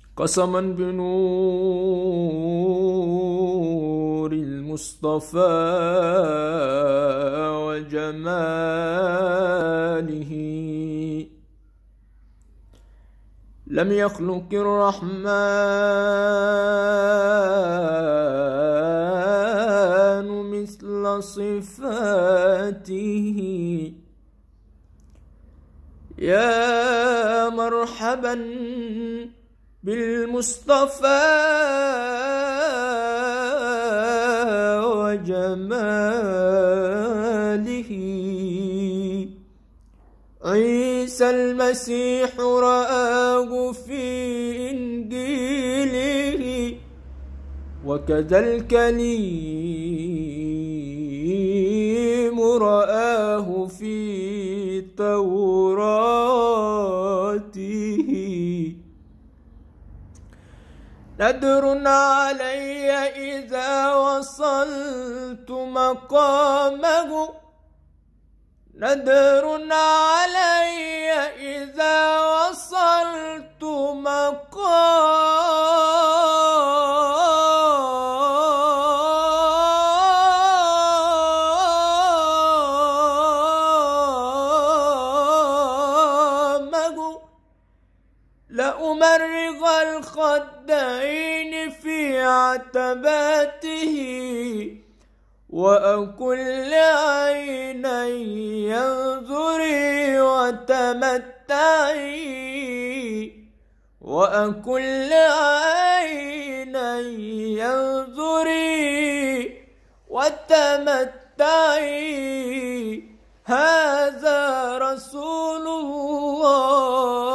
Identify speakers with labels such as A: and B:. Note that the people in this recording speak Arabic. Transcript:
A: قسما بنور المصطفى وجماله لم يخلق الرحمن مثل صفاته. يا مرحبا بالمصطفى وجماله. عيسى المسيح رآه في إنجيله، وكذا الكليم رآه في توراته. ندر علي إذا وصلت مقامه، ندر علي إذا وصلت مقامه. لأمرغ الخدين في عتباته، وأكل عيني ينظري وتمتعي، وأكل عيني ينظري وتمتعي. هذا رسول الله